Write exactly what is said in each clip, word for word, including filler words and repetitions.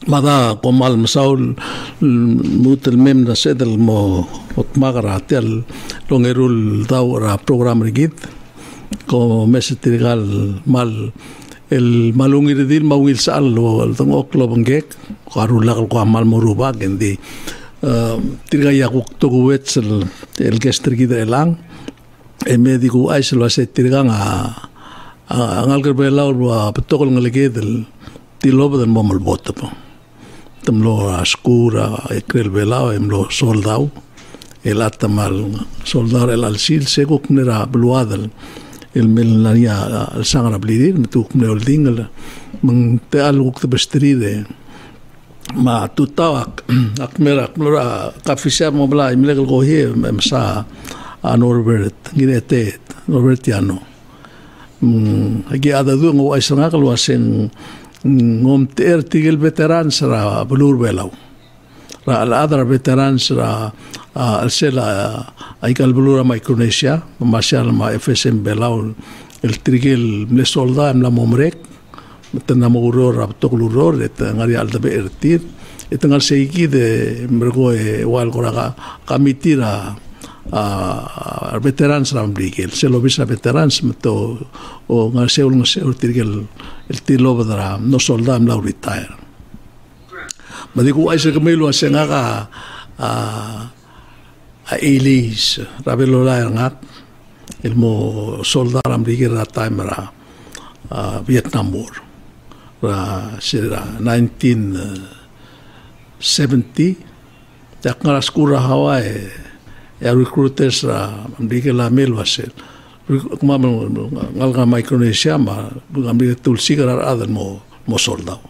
mada komal masaul mutel mem na sedel mo otmagara tel longerul dau ra program rigid ko mesetigal mal el malungiridil mawil sal lo tong oklo bangek karula ko mal moruba gendi tirga yakuk to guet el gester gidelang e medico ai se lo se tirga nga angal gerbela lo petokol ngelegedel tilob den momal botapo temlo ascura e crel belao emlo soldau el atamal soldar el alsil seguk nera bluadel el melania al sangra blidir metuk neol dingel meng te aluk te bestride ma tutawak akmera akmera kafisa mobla imlegal gohie memsa a Norbert giretet Norbertiano agi ada du ngo aisanga kalwa sen ngom ter tigel veteran sera blur belau ra al adra veteran sera al sela aikal blur Micronesia marshal ma F S M belau el tigel le solda en la momrek tena moguror aptogluror et ngari al de ertir et ngal seiki de mergo e wal goraga kamitira a veterans rambrigel se lo bisa veterans meto o ngal seul ngal seul tigel el tilo badra no soldam la retire ma digo ai se kemelo asenga a a Elise rabelo la ngak el mo soldar rambrigel ra timera a Vietnam War ra sera nineteen seventy takara skura Hawaii ya recruiters ra amdike la melwasel kuma ngalga Micronesia ma amdike tulsi gara adan mo mo soldado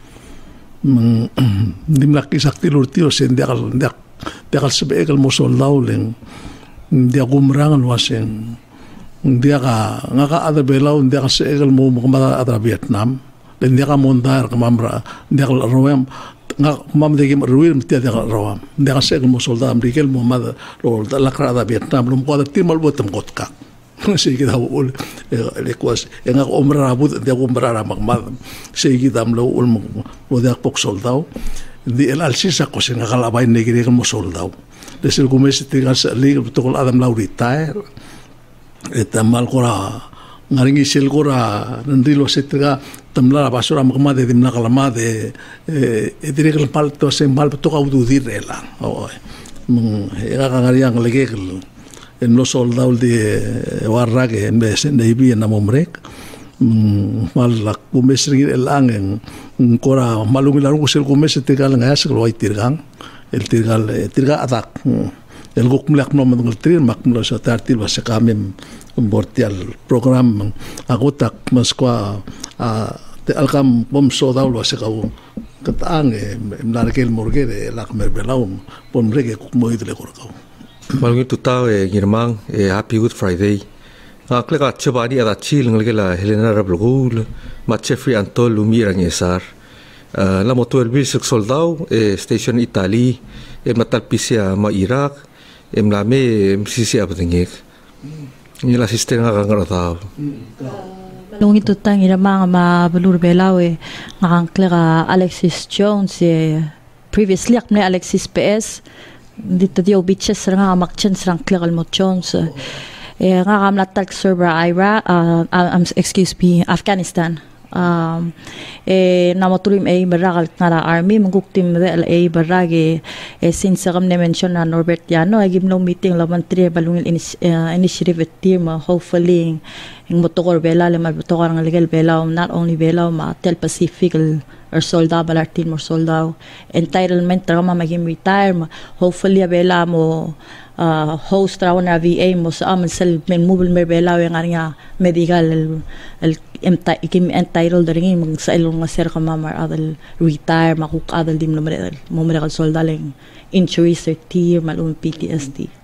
dimlaki sakti lurtio sen diakal diak diakal sebegal mo soldado leng dia gumrangan wasen dia ka ngaka ada belau dia ka segal mo kumada ada Vietnam dan dia ka mondar kamamra dia ka roem ngak mam de gem ruir mtia de rawam de gasek mo soldam dikel mo mad lo la krada Vietnam lo ko da timal botam gotka se kita ul le kwas ngak omra bud de omra ra magmad se kita lo ul mo de pok soldao di el alsisa ko se ngala bay negri mo soldao de se gumes tigas li to adam laurita eta mal gora ngaringi sel gora ndilo setra tamla basura magma de dimna kalama de e direk pal to se mal to gaudu direla o era ngariang legel en los soldados de warra que en vez de ibi en amomrek mal la kumesri el angen kora malungilar ko sel kumes tegal ngas lo itirgang el tirgal tirga atak el gukmlak no madul trir makmlo sa tartil wa sekamem bortial program agotak maskwa a te alkam bom so daw lo sekaw katang e narkel morgere lakmer belaum pom rege mo idle korkaw malungi tutao e girmang e happy good friday akle ka chabani ada chil ngela Helena Rablugul ma Jeffrey Antol lumira ngesar la moto el bil soldau e station Italy e matal pisia ma Iraq e mlame msisi abdengek ni la sistema gangrata nung ito tang ira mga mabalur belawe ngakangkla Alexis Jones e previously akne Alexis P S dito dio bitches nga makchen sang klakal mo Jones e ngakamlat talk server Iraq uh, um, excuse me Afghanistan um e namatulim e barakal ngara army manguktim de L A barage e since kam ne mention na Norbertiano I give no meeting laban tri balungil initiative team hopefully ing motokor bela le mal motokor ng legal bela not only bela ma tel Pacific or solda balartin mo solda entitlement trama maging retire hopefully bela mo uh, host raw na V A mo sa amal sel men mobile mer bela yung nga medical el ikim entitled ring mag sa ilong nga sir kamamar adal retire makuk adal dim no mo medical solda leng injury certier malum P T S D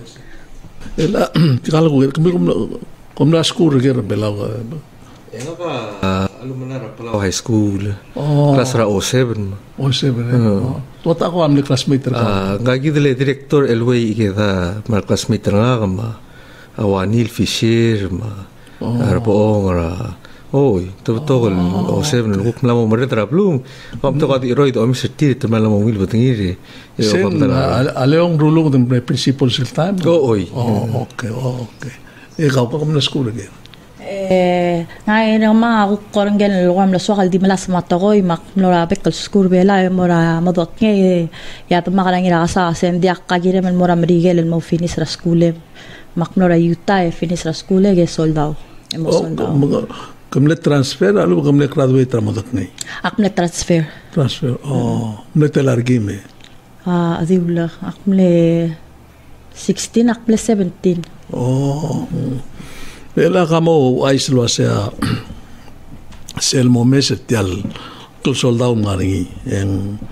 ela tikala ko kami kom na school ger bela Enga ka alumnara Palau High School. Class ra O seven. O seven. Tota ko amle classmate ka. Ngagi dele director Elway ikeda mar classmate nga ma Awanil Fisher ma arpoong ra Oy, totoo o seven luk mala mo mare tra blum. Kom to kadi roid o mister tir te mala mo wil batngiri. Sen aleong rulong den principal sil time. O oy. Oh, okay, okay. Ikaw pa kam na school again. Eh, ngayon ang mga kukurang ganyan luwam la swakal di malas matakoy mak mora bekal school bela mora madot nge ya to makalang ira sa sen dia kagire men mora mrigel mo finish ra school mak mora yuta e finish ra school ge soldao. Emo soldao. Kamle transfer alu kamle graduate ra madot nge. Akmle transfer. Transfer. Oh, mle telargime. Ah, adibla akmle sixteen akmle seventeen. Oh. Ela kamo ais lo sea sel momes tial kul soldado ngaringi en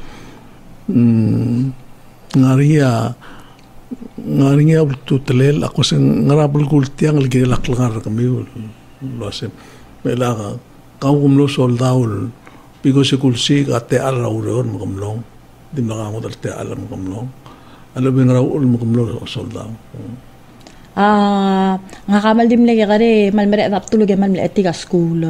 ngaringia ngaringia tutelel ako sen ngarabul kul tiang lgi laklangar kami lo se ela kaum lo soldado pigo se kul si ate ala uror mkamlong dim la kamo te ala mkamlong alo bengra ul mkamlong soldado. Ah, nga kamal dim lagi kare mal mere tap tulog mal mere etiga school.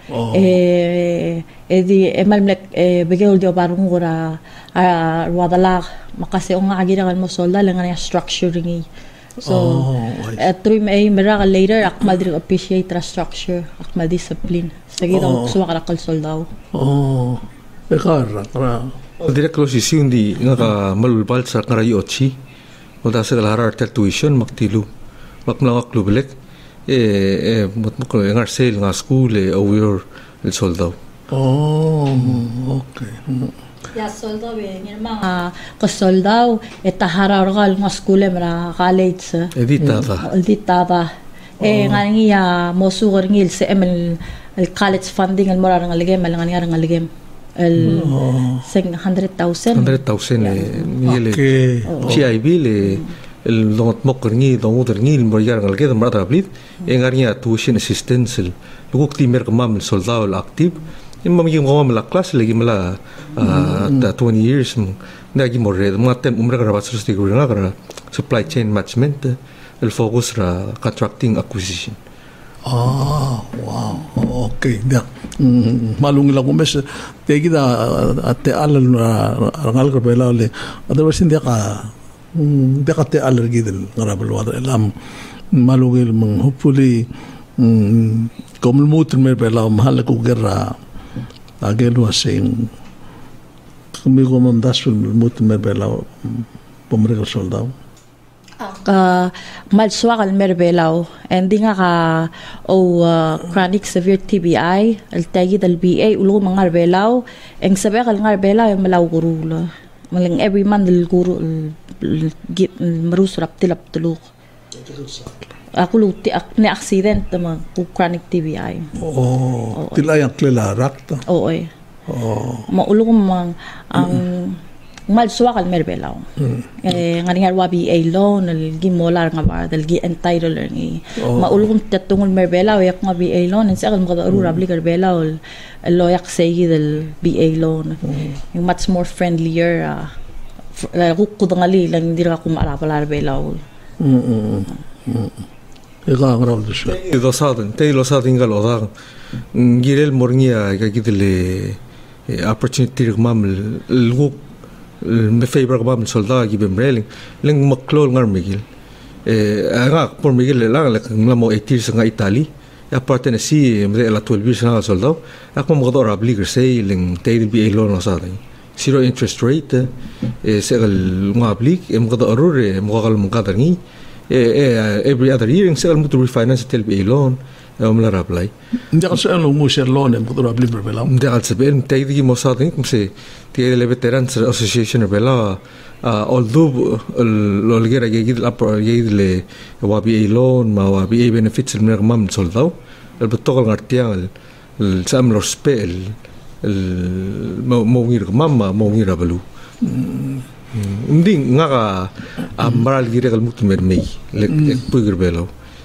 Eh edi mal mere begel dio parung gora ah wadala makasi ang agira kan mo solda lang nga structuring. So at three may mera later akmal dir appreciate tra structure akmal discipline. Sige daw suwa ka kal soldaw. Oh. Bekara tra. Direct lo si sindi nga ka malulbal sa karayochi. Wala sa larar tuition maktilu. Makmlang klubelek eh eh mutmuklo ngar sale nga school eh aware el soldado. Oh, okay. Ya soldado eh ng mga kasoldado etaharar gal nga school mara college. Editada. Editada. Eh nga niya mosugar ngil sa emel el college funding el mora nga ligem mal nga nga ligem. El one hundred thousand. one hundred thousand eh niele. Okay. G I B le el dongot mokerngi dongot ngi moriar ngal keda mara blit engarnya tuition assistance luguk timer kamam soldado active imam gi ngom la class lagi mala twenty years nagi morre matem umra kara basus ti gurina kara supply chain management el focus ra contracting acquisition. Ah, wow. Okay. Dia malung lang kumes tegi da ate alal rangal ka bela le otherwise dia ka dekate alergi del ngarabal wada elam malugil mang hopefully komul mutur mer bela mahal ko gerra agelu asing kami ko mam dasul mutur mer bela pomre ko soldado ka malswa kal mer belaw ending ka o chronic severe T B I el tagi del B A ulo mangar belaw eng sabe kal ngar belaw malaw gurula maling every month del guru marus rap tilap tuluk. Ako luti ak ni accident naman ku chronic T B I. Oh, tilay ang klela rakta. Oo eh. Oh. Maulong mang ang malsuwa kal merbelaw. Eh ngani nga wabi ay loan nal gimolar nga ba dal gi entitled ni. Maulong tatungol merbelaw yak nga B A loan en sa kal mga arura bli merbelaw loyak segi del B A loan. Yung much more friendlier kukod ngali lang hindi ra ko maarapala belaw. Mm. Ega ngraw de siya. Lo saden, te lo saden gal odag. Girel morngia ka gidele opportunity mam luguk me favor mam solda gi bemreling leng maklol ngar migil. Eh nga por migil lang lang mo eight years nga Italy. Ya parte na si me la twelve years nga solda. Ako mo gador obliger say leng te bi elon no saden. Zero interest rate eh segal mga aplik eh mga arur eh mga kal mga katangi eh every other year segal mo to refinance tel B A loan eh mo la apply hindi ka sa ano mo share loan eh mo to apply per bela hindi ka sabihin tayo di mo sa atin kung si tiya le veterans association bela although lo lgira gigid upper gigid le wa B A loan ma wa B A benefits el mer mam soldado el botokal ngartiang el sam lo spell mau ngir mama mau ngir abalu hindi nga ka maral gire kal mutu mermei lek puigir belo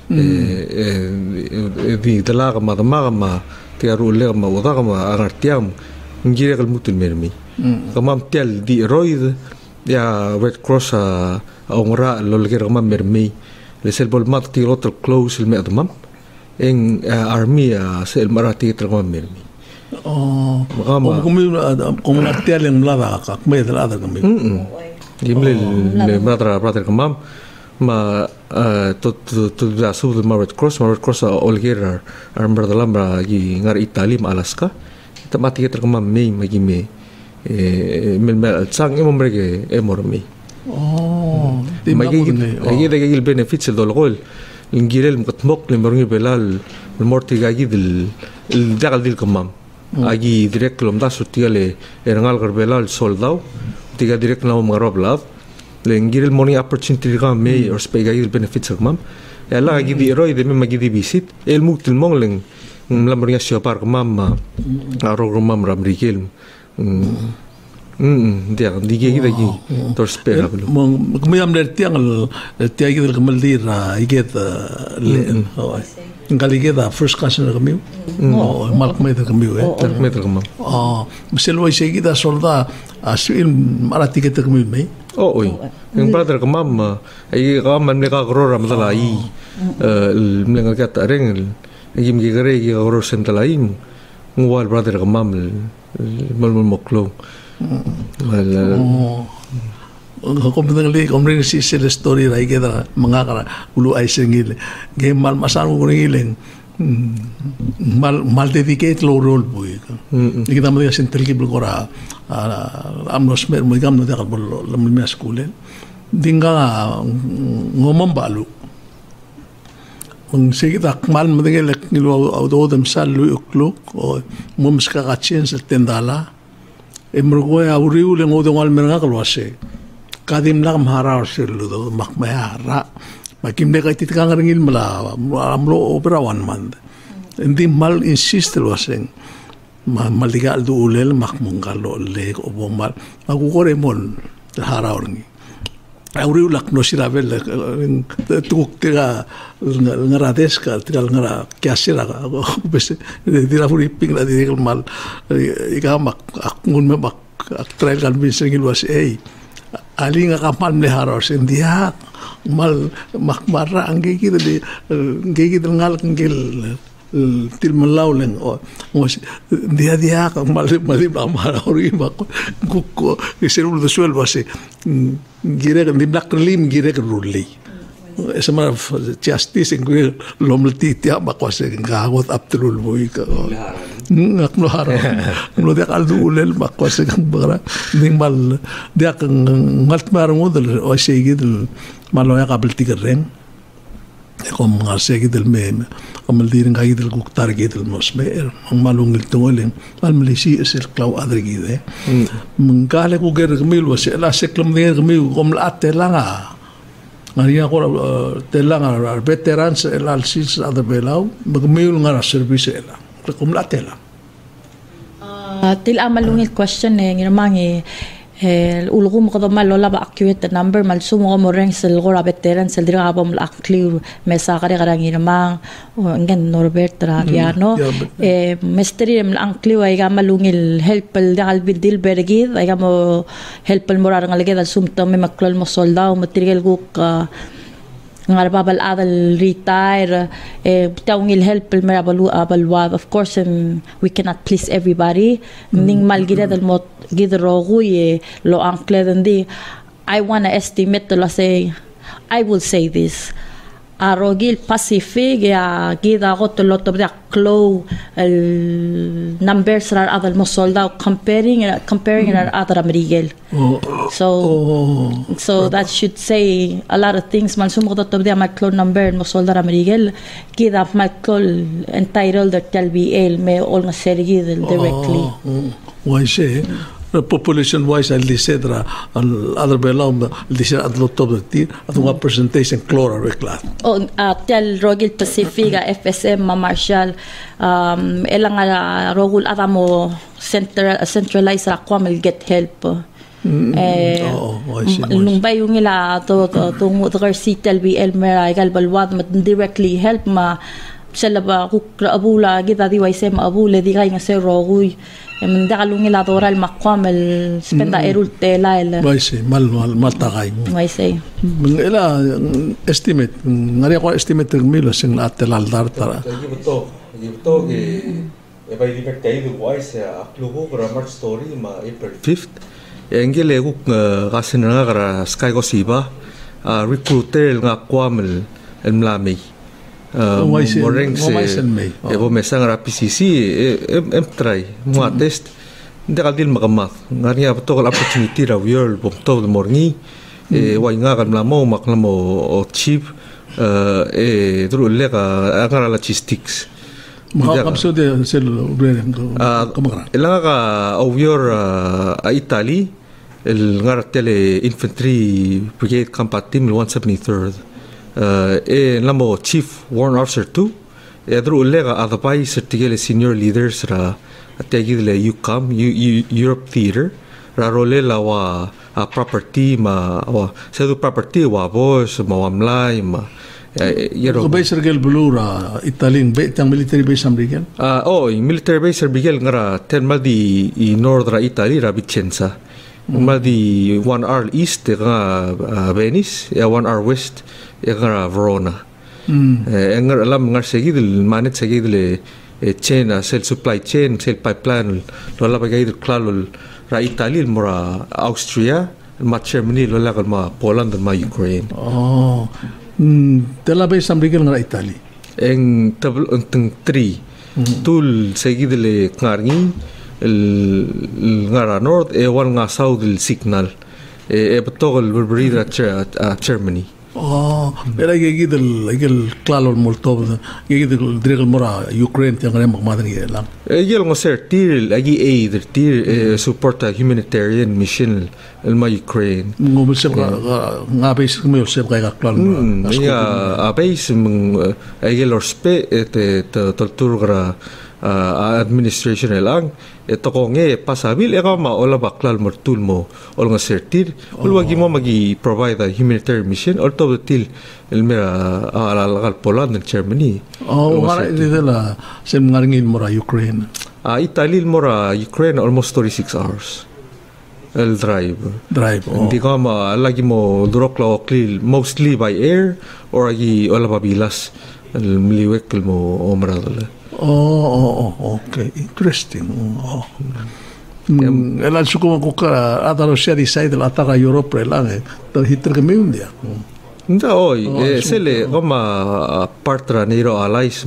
di dala ka ma ma ma tiaru le ma wada ka ma artiam ngire kal mutu mermei kamam tel di roid ya Red Cross a ongra lo le ka ma mermei le sel bol mat ti rotol close el me admam eng army sa el marati terkam mermi oh makama kumi kung nagtial yung lada ka may lada kami gimle le brother brother kamam ma to to to da sul Red Cross Red Cross olger ar brother lambra gi ngar Italy ma Alaska tamati terkam me magi me mel mel sang emo merge emormi oh magi magi da gi benefits del gol ingirel mqtmok le morngi belal morti gagi del dagal dil kamam agi direct lom da sutiale erangal garbelal soldau tiga direct na marab lab le ingirel morning opportunity ga me or spay gagi benefits kamam ela agi di roi de me magi di visit el muktil mongleng lambornya siapar kamam aro kamam ramrigel mm dia digi gida gi tor spera blu mo kamiam der tiang tiang gida kemaldir iget le ngali gida first class na kamiu oh mal kamiu kamiu eh kamiu kamiu ah meselo ise gida solda asil marati gida kamiu me oh oi yung brother kamam ay kamam ne ka grora madala i el mlenga gata reng gim gi gare gi gror sentalaim ngwal brother kamam mal mal moklo wala kung pinagli kung rin si sila story rai kita mengakar ulu ay singil game mal masan ko ngiling mal mal dedicate low role boy kita mo yung central kibul ko ra amnos mer mo gam no dakal bol lam mi school dinga ngomom balu kung sige tak mal mo dingel nilo auto dem salu ukluk o mums ka gatsin sa tendala emrogo auriu le ngodo ngal merga kalwase kadim lag mahara selu do makmahara makim ne kaitit ka ngil mala amlo opera one month indi mal insist lwaseng maligal du ulel makmungalo le obo mal agukore mon hara orngi auriu lak no siravel tuk tega ngarades ka tigal ngara kiasira bes dira furi ping la digal mal ika mak akun me mak trail kan bising ilwas ei ali nga kamal le haros india mal makmara angge ki de ngge ki ngal ngel til malauleng o dia dia ka mal mal mal ori mak ko iserul de suel base gire kan di black lim gire kan ruli esa mar justice ngwe lomlti tia bakwase gagot aptrul boy ka ngak no haro no dia kaldu ulel bakwase kan bara ning mal dia kan ngalt mar model o segid malo ya kabel tigereng kom ngase gidel mem amal dir ngai del guktar gidel mosmer ang malung tungoleng al malisi esel klaw adre gide mengkale ku ger gmil was la seklam der gmil kom la telanga ngaria ko telanga veterans el al sis adre belau gmil ngara service ela kom la tela til amalung question ne ngirmangi el ulgum qado mal lola ba accurate number mal sumo mo reng sel gora veteran sel dira abom la clear mesa gare garangi ma ngen Norbert Radiano e mestri em ang clear ay ga malungil helpel dal bidil bergid ay ga mo helpel morar ngalge dal sumta me maklol mo soldado material guk ngarbabal adal retire eh tawngil help mera balu abalwad of course um, we cannot please everybody ning malgira dal mot gidroguye lo ankle dendi I want to estimate to say I will say this arogil pacific ya gida got lot of the clow el numbers are other mosolda comparing comparing mm. other amerigel oh. so oh. so that should say a lot of things man sumo dot of the maclo number mosolda amerigel gida maclo entitled the T L B L me all na sergid directly oh. oh. why say population wise al disedra al other belong disera at lot of the at one presentation chlora reclat oh tel rogil pacifica F S M Marshall um elang rogul adamo central centralize ra kwamel get help eh nung bayong ila to to to C T L B L mera igal balwad directly help ma sila ba kukra abula gita di waisem abule di kay nga se roguy men da kalungi la dora el makwam el spenda erul tela el Vai si mal mal mal takay. mai sei Ela estimate ngari ko estimate milo sing atel aldar tara. Lagi betul, lagi betul ke e vai libertay do wise a klubo grammar story ma April fifth. Engel ego gasin nga kara sky go siba a recruiter nga kwamel el mlami. Moreng se e bo mesang ra P C C em try mo test hindi ka din makamat ngari nga betul opportunity ra world bo to morngi e wa nga kan mlamo maklamo o chip e dru le ka ngara logistics Makakapso de sel brem do kamera. Ilanga ka over a Italy el ngartele infantry brigade combatim one seventy-third e lamo chief warrant officer two e dru lega adapay certigele senior leaders ra ategile U C A M Europe Theater ra role la wa a property ma wa sedu property wa boss ma wamlay ma Ko base Rigel Bulura Italin be tang military base am Rigel? Ah oh, military base Rigel ngara ten mal di i northra Italy ra Vicenza. Mal di one hour east nga Venice, ya one hour west nga Verona. Mm. Eh ngar alam ngar seguidil manet seguidil e chain sel supply chain sel pipeline lo la bagay klalo ra Italy mora Austria, ma Germany lo la ma Poland ma Ukraine. Oh. Tela base am Rigel nga Italy. En tablo en three tul seguidile ngarni el ngara north e wan nga south el signal e betogel berberida a Germany. Oh, pero gigidel gigel klalo Moldova gigidel Rigel mora Ukraine yang nga magmadani lang. E yel ngo ser tir agi aid tir support a humanitarian mission el ma Ukraine. Ngo sep nga base mo sep ga klalo. Ya a base mong agel orspe et tortura administration lang ito ko nge pasabil e ka ma ola baklal mortul mo ol nga sertir ul wagi mo magi provide a humanitarian mission or to til el mera ala Poland and Germany oh ngara idela sem ngarngin mora Ukraine a Italy mora Ukraine almost thirty-six hours el drive drive oh. Hindi ka ma lagi mo durok la oklil mostly by air or agi ola babilas el miliwek mo omradala. Oh, oh, oh, okay. Interesting. Oh. Mm, elan suko ko ka ataro siya di side la ataka Europe lang eh. Tar hitter kami undia. Nda oy, eh sele kama partra nero allies.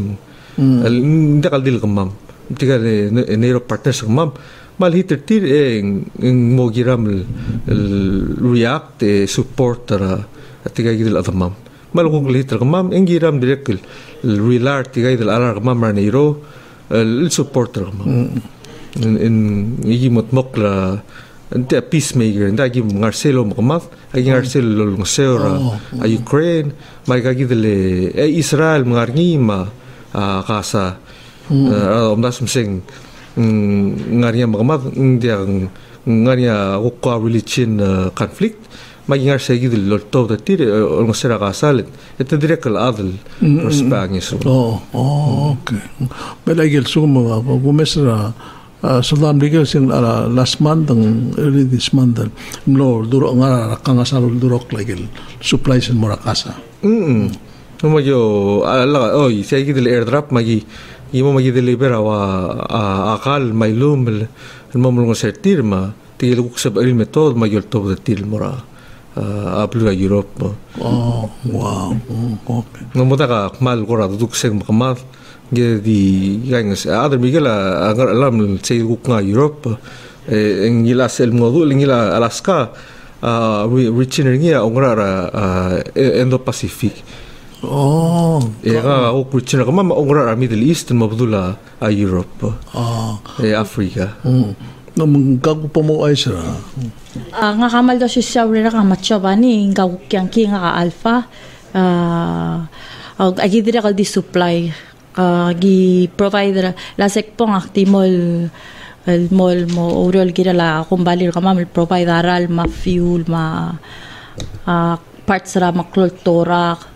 Nda kaldil kamam. Tiga nero partners kamam. Mal hitter tir eh mo giram el react eh support ra tiga gidil atamam. Mal ko hitter kamam engiram direct el relar tiga del alar kamam ranero el supporter kamam in in igi motmok la ante peacemaker nda gi Marcelo kamam agi Marcelo ngseora a Ukraine mai ga gidele e Israel ngarngi ma a kasa om das sing ngaria kamam ndia ngaria ko religion conflict maging sige del lorto da tire o sera gasalet ete direct al adel prospangis oh oh okay pero igel sumo go mesra Saddam Rigel sing last month ang early this month no duro nga kanga salul durok lagel supplies in Morakasa mm no mayo ala oy sige del airdrop magi imo magi deliver awa akal mailum el momlo sertir ma tigil ko sa el metod mayor to da til mora Uh, apluga Europe. Oh, wow. Okay. Ngamuta ka mal ko ra dukseng makamal. Ge di gangs other migela agar alam say ko nga Europe eh ngila sel modul ngila Alaska uh reaching ngia ongra ra Indo Pacific. Oh. Era o reaching ka ma ongra ra Middle East mabdula a Europe. Ah. Eh Africa. Mm. Nang gago pa mo ay sira. Uh, nga kamal daw si Sauri ra ka matsyabani nga kyang ki nga ka alpha uh, uh, agi dira kal di supply uh, gi provider la sekpong aktimol el mol mo oriol gira la kumbalir ka mamil provide aral ma fuel ma uh, parts ra makloltora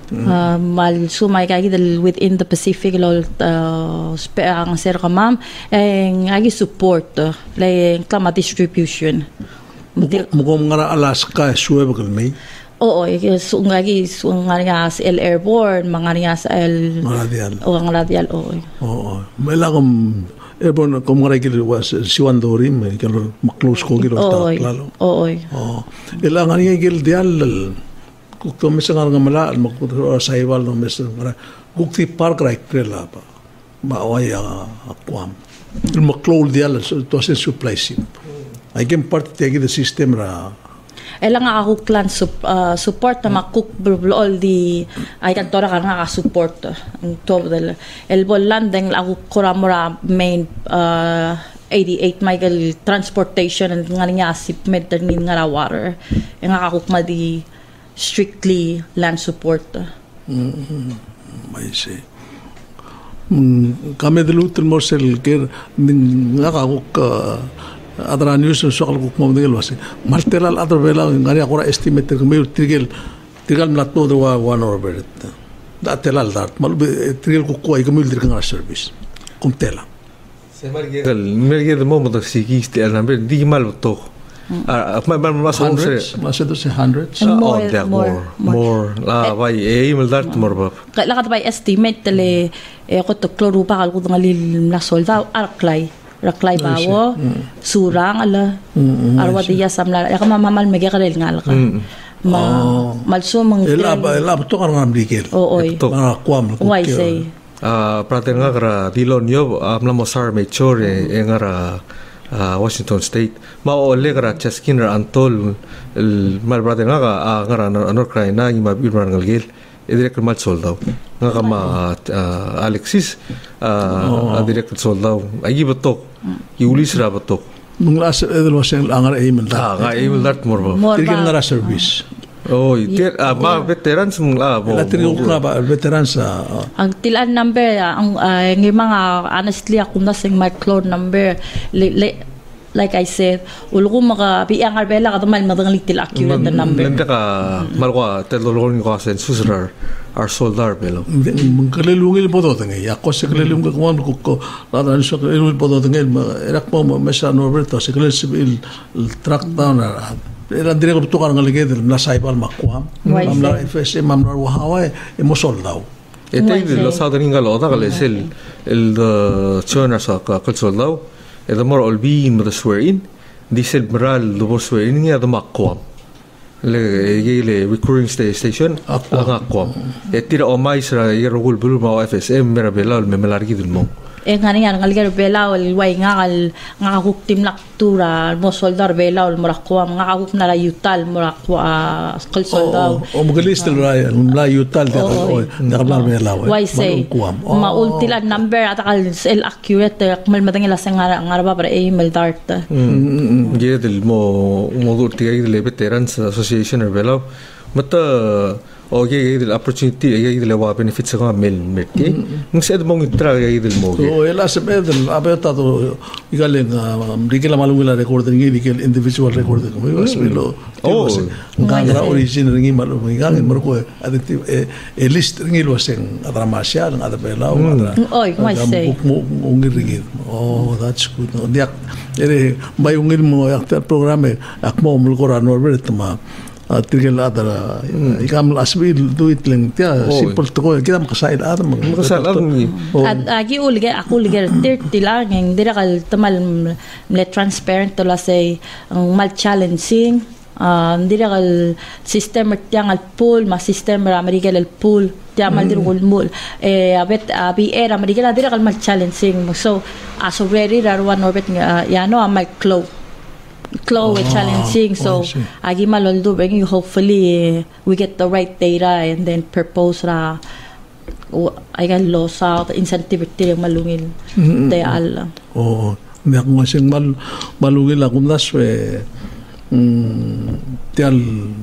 Uh, mal sumay kagi dal within the Pacific lo uh, spe ang sir kamam en agi support uh, lay klama distribution. Mukhang nga Alaska suwe bakal may. Oo, so ngagi so nga sa L Airborne, mga nga sa L Radial. O ang radial oo. Oo, may lang Airborne kung nga kilo was siwan dorim may kilo maklose ko kilo ta lalo. Oo. Oo. Ilangan nga gil dial kung misa nga nga mala makutro sa iwal no misa nga gukti park right trela pa. Maaway akwam. Il maklol dial so to sen supply ship. I can part tegi the system ra. Ela nga ako clan sup, uh, support na makuk all the ay kantora ka nga support ang top del el bolandeng ako kuramura main uh, eighty-eight Michael transportation and nga nga shipment ng nga water nga ako ma di strictly land support. Mm-hmm. I see. Kami dilutin mo sel ker nga ako adra news so kal ko mo ngel wasi martelal adra bela ngari akora estimate ko me trigel trigel mlatno do one hour beret da telal dart mal trigel ko ko ay kamul dir kan service kum tela se margel mergel mo mo sikiste al number di mal to ah ma ma mas hundreds mas do se hundreds oh there more more la vai e mal dart more bab la kat bay estimate tele e ko to kloro pa kal ko ngalil na solda arklay raklay bawo surang ala arwa diya samla ya kama mamal mege kalel ngal ka ma malso mang elab elab to kan ngam dikel o oy ma kwam why say ah praten nga kara dilon yo amla mosar me chore e ngara Washington State ma ole kara chaskin ra antol mal praten nga ngara North Carolina ma birman ngalgel direct mal soldado nga kama Alexis a direct soldado agi batok yulis ra batok munglas edel waseng angar email ah nga email dart morba tirgen ngara service oh ter ma veterans mungla la tirgen ko ba veterans ang tilan number ang ng mga honestly ako na sing my clone number like I said, ulo maka biang arbela ka tumal madang little accurate the number. Nanda ka malwa telolong ko sa susrar our soldar belo. Mengkalilungil po to tengay. Ako sa kalilung ka kuan ko ko ladan sa kalilung po to tengay. Erak po mesa Norberto sa kalil sibil track down na. Era dire ko to kan ngaligid na saipal makuam. Mamla F S M mamla wahaway emo soldao. Ete lo sa daring galo ta kalesel el chona sa ka soldao. Eda mor olbi mo the swear in diesel moral do swear in nga do makwam le gele recurring station ang akwam e tira o mais ra yerugul bulu ma F S M mera belal me melargi dun mo e ngani nga ngalger belal way nga ngal nga huktim laktura mo soldar belal mo rakwam nga hukum na yutal mo rakwa skol soldar o mogalista ra la yutal da o nakablar belal why say maultilan number at kal el accurate mal madang ila nga nga para e email dart ge del mo mo dur tiga del veterans association belal mata oke gaya opportunity gaya gaya lewa benefits sa mel merke ng sa edmong itra gaya gaya mo so ela sa bedel abeta to igaling dikil malung ila recording ngi dikil individual recording mo was bilo oh ngangra origin ngi malung ngi marko aditi e list ngi lo sing atra masya ng atra bela atra oy why say mo ngi ringi oh that's good no diak ere may ungil mo actor programe akmo mulko ra Norbert ma tirgal adara ikam asbil do it lang tia simple to ko kita makasail adam makasail adam at agi ulge ako ulge thirty lang ng dira kal tamal le transparent to la say ang mal challenging dira kal system tiang al pool ma system ra amerikal al pool tia mal dir gul mul e abet abi era amerikal dira kal mal challenging so as already ra one orbit ya no am my clow Chloe oh, challenging so agi maloldo bring you hopefully uh, we get the right data and then propose ra uh, I can loss out incentive tiri malungil mm-hmm. de alla oh me ako sing mal malungil ako nas we mm, tial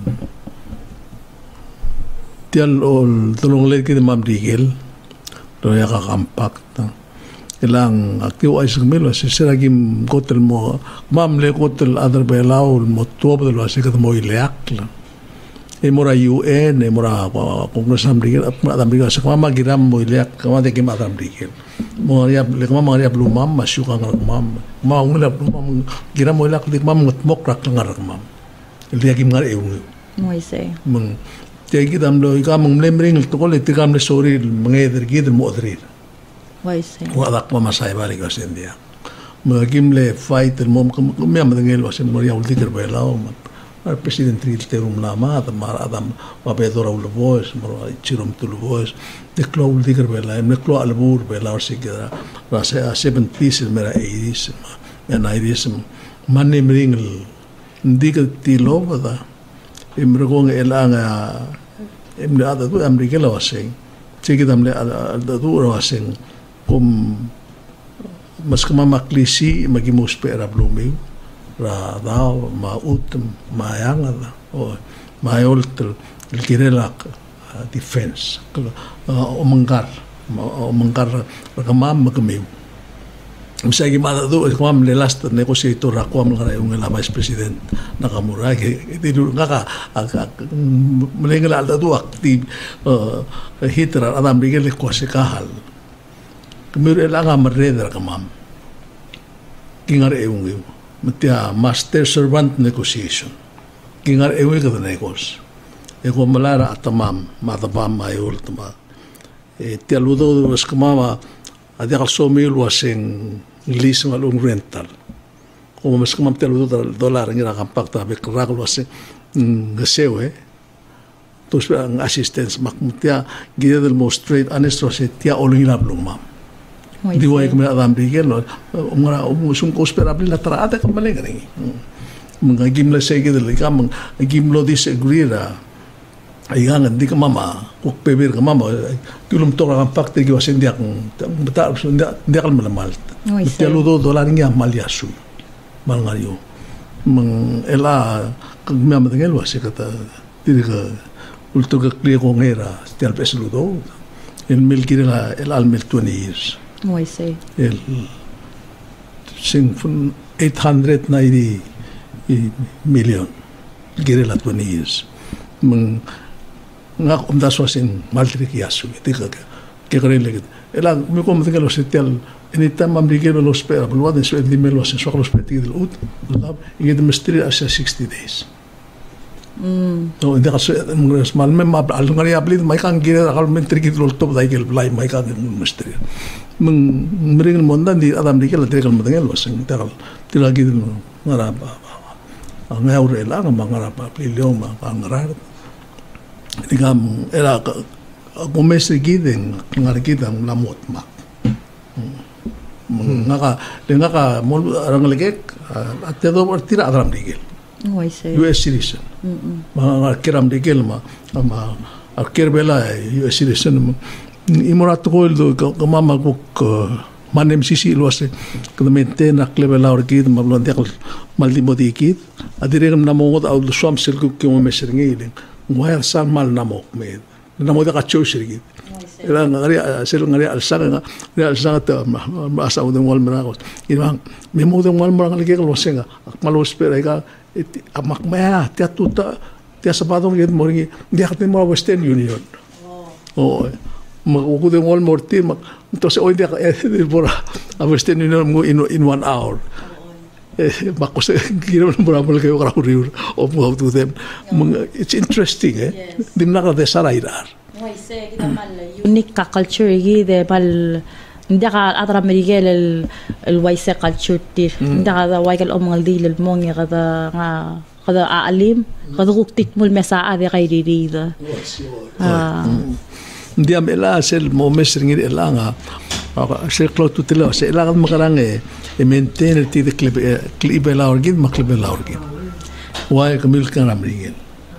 tial ol tulong leki de mam digel do ya ka compact ilang aktiw ay sigmilo si siragim kotel mo mamle kotel adar belao mo tuwa lo si kat mo ileak la e mora U N e mora Kongres Amerika Amerika sekama giram mo ilek kama de kim Amerika mo ya le kama maria blumam masuk ang mam ma ngula blumam giram mo ilek dik mam ngotmok rak ngar mam le kim ngar eung mo ise meng te gidam lo ikam mlemring to ko le tikam le sori mengeder gid mo drir mo ise wa dak ma masai bali ka sendia mo kim le fight el mom kum me am ngel wasen mo ya ultiker bela o al presidente il terum la ma mar adam va pedora ul voice mo chirom tul voice de klo ul diker bela em klo al bur bela o sigera va se a seven pieces mera eighties ma en eighties manne mringel diker ti lova em rogong elanga em da da du am rigela waseng chigidam le da du waseng kum mas kama maklisi magimus pera bluming ra dao ma ut ma yanga o ma yolt el kirela defense o mangar o mangar kama magamiu misagi ma do ko am le last negotiator ra ko am ngara un la vice president nakamura ke dilu ngaka mlengala da do active hitra adam rigel ko se kahal kemir elanga marreder kamam kingar eung Matia master servant negotiation. Kingar ewe ka negos. Eko malara atamam matabam mayol tama. E tia ludo was kamama adi kal so mil wasing lease ngalung rental. Como mas kamam tia ludo dollar ngira kampak ta be krakul wasing ngasewe. Tos ang assistance makmutia gida del most trade anestro se tia olingila blumam. Di wai kami adam rigel lo umara umusung kosperabli la trata kembali kering mengagim la segi del kam agim lo disagree ra ayan di ka mama kok pebir ka mama tulum to ka pakte ki wasen dia betar dia dia kal malamal dia lo do dolar ngia maliasu malngario meng ela kami am dengan wase kata dir ka ulto ka kli ko ngera stial pesludo el mil kira el al mil twenty years mo ise el sing fun eight hundred ninety million gire la twenty years meng ngak um das wasin maltri kiasu tika ke krele ela me como tenga los etel en itam am rigelo los pera pero waden so di melo wasin so los petit del ut lab y de mestri asa sixty days mm no de caso mengres mal me mal ngari abli mai kan gire akal mentri ki lol top dai gel blai mai kan mestri meng mering mondan di adam di kala tekal madangel wasing tekal tilagi dil ngarapa ang aure la ng ngarapa pilyo ma ngarar digam era gomesi giden ngargidang lamot ma ngaka ngaka mol ranglek atedo tira adam digel oh I see U S citizen ma kiram digel ma ma arkerbela U S citizen imorato ko do kamama ko manem sisi luase que maintain a clevela orquid mablondiak maldimo dikit adirem namod au swam sirku que mo meserngi ngoyal sal mal namok me namod ka choshirgi ela ngari sel ngari al sanga ngari al sanga ta asa udem wal menagos irang me mo dem wal marang lege lo senga malos pera ga amak ma tia tuta tia sabadong yed moringi dia kate mo Western Union oh mag de wal morti mag entonces hoy día por a Western Union in in one hour bako se quiero nombrar por que yo grabo riur o mo to them it's interesting eh dim na de sarairar no ise kita mal unique culture gi de bal ndaka adra merigel el el waise culture tir ndaka da waikal omal dil el mongi kada nga kada alim kada guktik mul mesa ade gairi da ah dia mela sel mo mesring ela nga se klo tutela se ela makarang e maintain ti de clip clip ela orgid maklib ela orgid wai kamil kan amrigel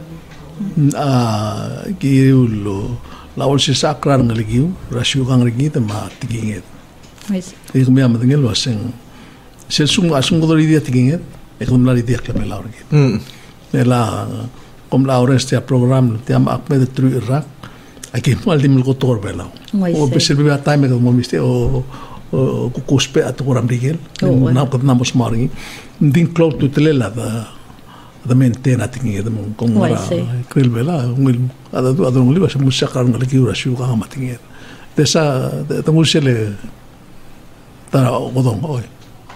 ah giulo la ol se sakran ngaligiu rasyu kang rigit ma tiginget yes e kumi am ngel waseng se sung asung do dia tiginget e kum la dia clip ela orgid mm ela kom la oreste program te am akmed tru irak aquí mal di mil kotor bela o besel be time ko mo miste o o kuspe at ko ram rigel na ko na mos margi din cloud to telela da ada maintain ating ida mong kung mara kril bela ngil ada tu ada ngili bas musya kar ngal ki ura shu ka mating ida desa tungul sele tara godong oi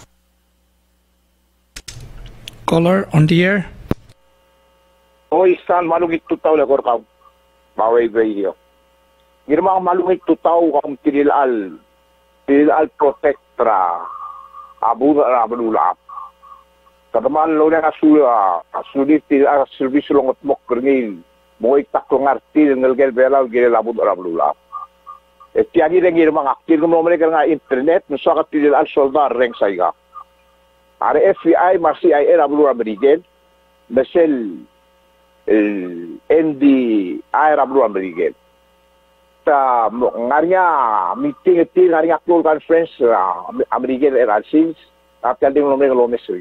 caller on the air. Oi stan malugit tutaw le kor ka baway video girma malugit tutaw kam tilil al tilil al protectra abu rabulula Kataman lo na kasula asudit til a service longot mok ngil moy takong artil ngelgel belaw gel labud rabulula et tiagi rengir mga aktil mo mo nga internet no sa katil al soldar reng saiga are F B I mar C I A rabulula brigen besel el N D I rabulula brigen ta ngaria meeting til ngaria close conference amerigen era sins apel ding lo me lo mesuin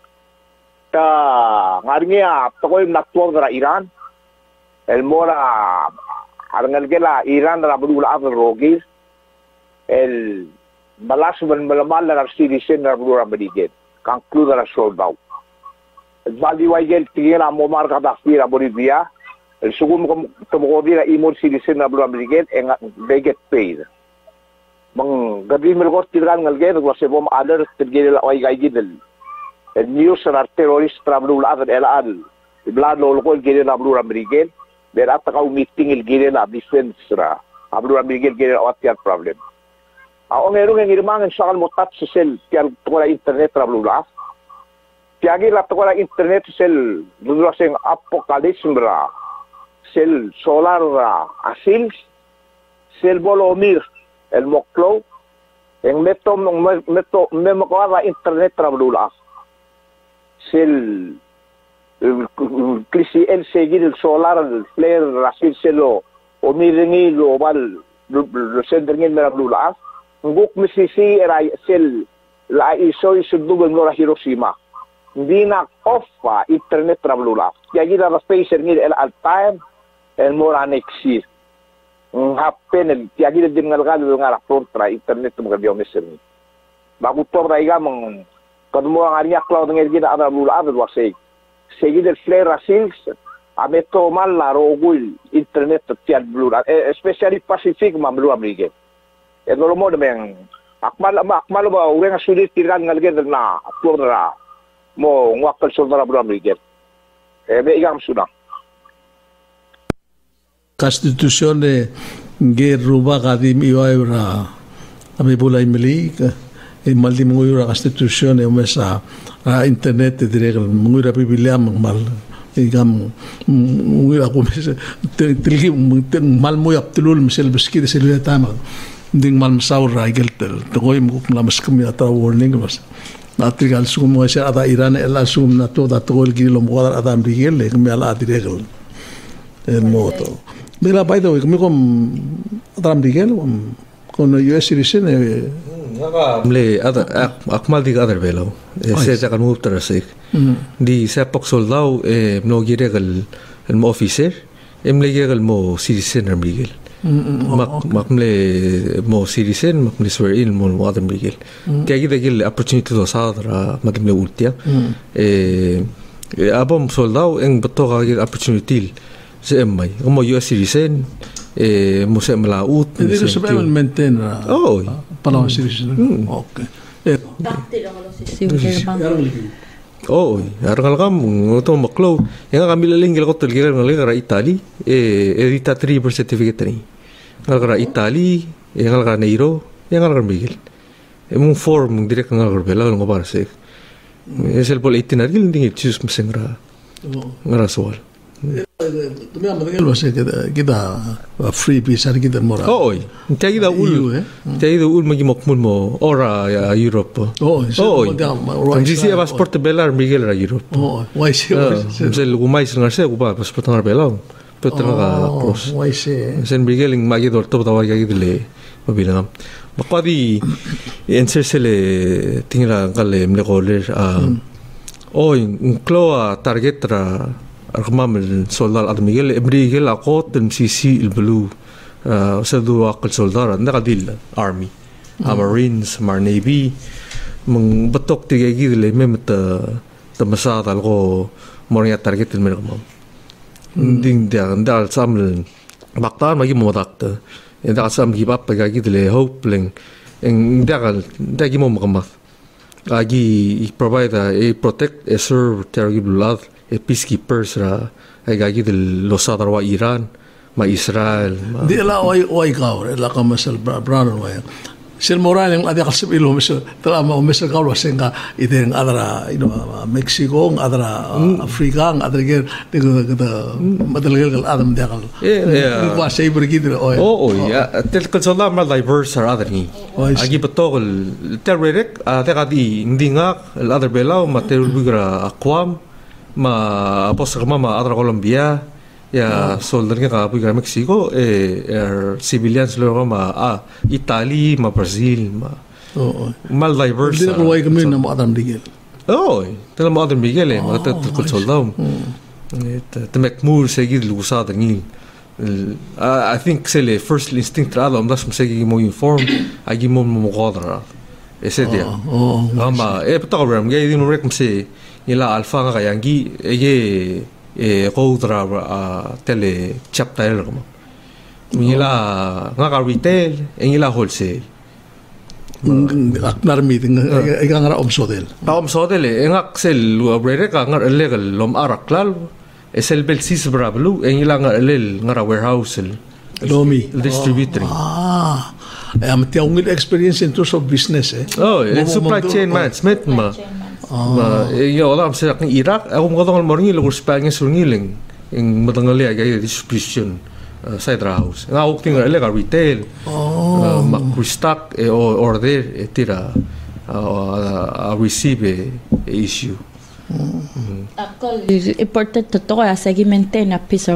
ta ngarnya tokoy natwag ra Iran el mora arngal gela Iran ra budula av rogi el balas ban malamal ra citizen ra budura bediget conclude ra soldau valdi waigel tigela momar ka dafira Bolivia el sugum kom tomogodi ra imor citizen ra budura bediget en they get paid mang gabi melgot tiran ngalge wa sebom other tigela way gaigidel el news na terrorist travel al al iblad lo ko gele na blue american der atta ka meeting il gele na defense ra blue american gele at problem a o meron ng irmang sa mo touch sel tial to la internet travel la tiagi la to la internet sel dulo sing apocalypse ra sel solar ra asil sel bolomir el moklo en meto meto memo ko la internet travel la sel klisi el seguir el solar el flare rasil selo o miringi lo bal lo sendringin mera blula nguk misisi era sel la iso iso dubel no Hiroshima hindi na off pa internet trablula yagi la space ngil el al time el mora nexi happen el yagi din ngal gal nga kontra internet mo gabi o meseni bago to ra iga mong kadmo ang ariya cloud ng energy na ada bula ada wasay sige del flare rasils ameto mal la rogul internet tiad blue especially Pacific ma blue abrige e no mo de men akmal ma akmal ba urenga sulit tiran ngalge na flora mo ngwakal soldara blue abrige e be igam sudah Constituzione gerruba gadim iwaira ami bulay milika e maldi mungura Constituzione umesa a internet diregal mungura Biblia mal igam mungura kumesa tilgi mal muy aptulul misel beskid selula tama ding mal saura igeltel toy muk la maskum ya ta warning mas natrigal sum mo sa ada Iran ela sum na to da tol gilo mo ada amrigel le mala diregal el moto mira by the way mi kom adam digel con U S citizen mle ada akmal dig other velo se ja kan muptra sik di sepak soldau e no giregal el mo officer emle giregal mo citizen miguel mak makmle mo citizen makmle swear in mo adam miguel kaya gida gil opportunity to sadra makmle ultia e abom soldau en batoga gil opportunity se emay mo U S citizen eh mo se malaut hindi ko sabihin maintain na oh pala citizen okay oh argal kam to maklo yang kami laling gil ko tulgir ngali ra Italy eh edita three per certificate ni ngal ra Italy ngal ra Neiro ngal ra Miguel e mo form direct ngal ra bela ngo para se es el pol itinerario hindi choose masengra ngara soal Tumi ang matagal ba siya kita free visa kita mora? Oo, tayo da ul, tayo da ul magimokmun mo ora Europe. Oo, oo. Ang sisi a passport belar Miguel ra Europe. Oo, why siya? Sel gumay sila ngarse gupa passport ngar belaw. Pero nga cross. Why siya? Sen Miguel ng magidor to tawag kay dile mabilang. Makpadi answer sele tingira kale mlekoler ah. Oy, un kloa target ra Arkamam soldar ad Miguel Miguel akot M C C il blue sa dua kal soldar nakadil army a marines mar navy mong batok tigay gidle memet tamasada algo morning target el mer mam ding dia ndal saml baktan magi modakta ndal sam give up ga gidle hope ling en dagal dagi mo makamat agi provide a protect a serve terrible love a peacekeepers ra ay ga gidle losada wa Iran ma Israel di la oi oi gaur la kamasal brother wa sel moral yang ada kasip ilo misal telah mau misal kau senga itu yang ada you know Mexico ada Afrika ada lagi dengan kita madal lagi ada mendia kalau kuasa ibu begitu oh oh ya tel kalau mal diverse ada ni agi betul terrorek ada kadi indingak ada belau mater bigra aquam ma apos ma ada Colombia ya soldarnya ka bigra Mexico eh er civilians lo ma ah Italy ma Brazil ma oh mal diverse din ko ay kami na Adam Miguel oh tala mo Adam Miguel eh mga tatkol soldado et temekmur seguir lusada ngil I think sele first instinct rado am das segi mo inform agi mo mo qadra ese dia oh ama e program gay din rek mse ila alfa nga yangi ege e qodra tele chapter como ila nga retail ila wholesale narmit nga nga omsodel ta omsodel nga xel obrere ka nga legal lom araklal esel bel sis brablu ila nga lel nga warehouse lomi distributor ah am tiang experience in terms of business eh oh supply chain management ma ma yo alam sa akin Iraq ako mo katong morning lo Spanya sungiling ing matangali ay distribution sa house nga ok ting ele ka retail ma restock e order e tira a receive issue Ako important to to kaya sa gimente na piece of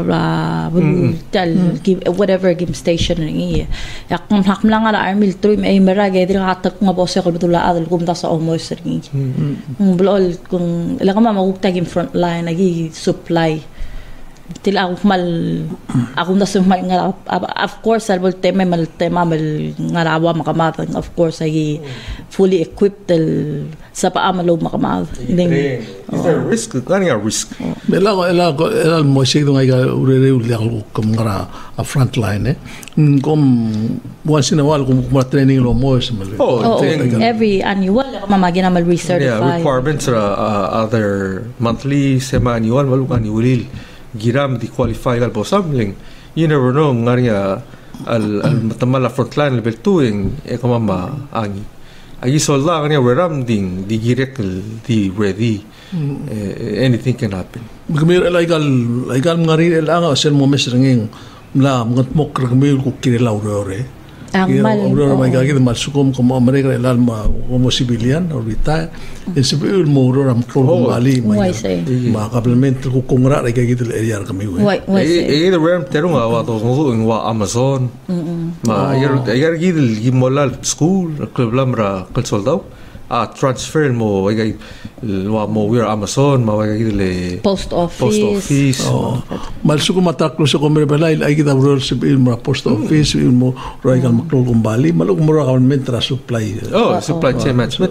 tal whatever game station ni yak kung hakm lang ala armil trim ay marage dir hatak nga boss ko betula adal kum da sa almost ni blol kung ila ka mamagugtag in front line nagi supply tila ako mal ako na sumay nga of course albol tema mal tema mal nga rawa makamata of course ay fully equipped sa paamalo makamata ding is there a risk running a risk ela ko ela ko ela mo sig dong ay urere uli ako kum nga a front line eh kum once in a while kum kuma training lo mo sa mal oh every annual mamagina mal recertify yeah requirements uh, other monthly semi annual malu annual giram di qualify al bosamling you never know ngaria al al matamala frontline level two ing e kamama angi agi solda ngania weram ding di girek di ready anything can happen magmir illegal illegal ngari el anga sel mo mesringing la ngat mok ragmil ko kirelaw re ang mal uro may gagid mal sukom como America el alma como civilian ahorita en civil mo uro am ko ali ma complemento ko kongra ay gagid el area kami why why eh eh the ram terung awa to ng wa Amazon ma ayer ayer gid gimolal school club lamra kal soldado a transfer mo ay wa mo wir Amazon ma ay gid le post office post office mal suko mataklo sa ko merbala ay gid abro sa mo post office mo roy kal maklo kumbali malug mo ra government tra supply oh supply chain management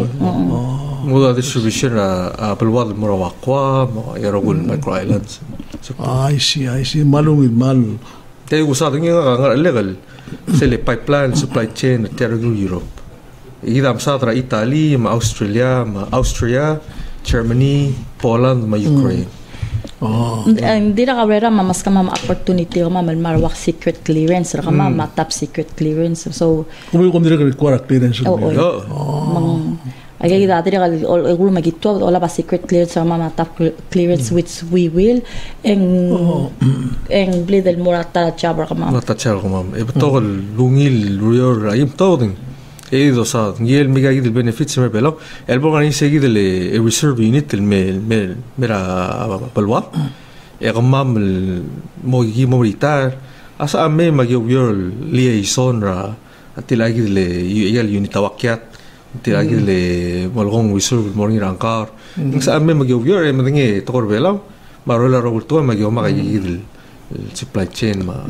mo da distribution a pelwad mo ra kwa mo yarogul micro islands I see I see malung mal tayo usado nga legal sele pipeline supply chain terror Europe idam sadra Italy ma Australia ma Austria Germany Poland ma Ukraine oh hindi ra kawera mas ka mama opportunity ka mama marwak secret clearance ra ka mama top secret clearance so kung kung dire require clearance oh mang ay gida dire kal ul magito wala ba secret clearance sa mama top clearance which we will en en blidel murata chabra ka mama mata chabra ka mama e betogol lungil rior ayim toding e do sa ngel mega gid benefits me pelo el borgani seguid le reserve unit el me me mera balwa e gamam mo gi mo militar asa ame magyo liaison ra atilagi le el unit awakyat atilagi le molgong reserve morning rankar sa ame magyo e madinge tokor belo marola robulto magyo magigid supply chain ma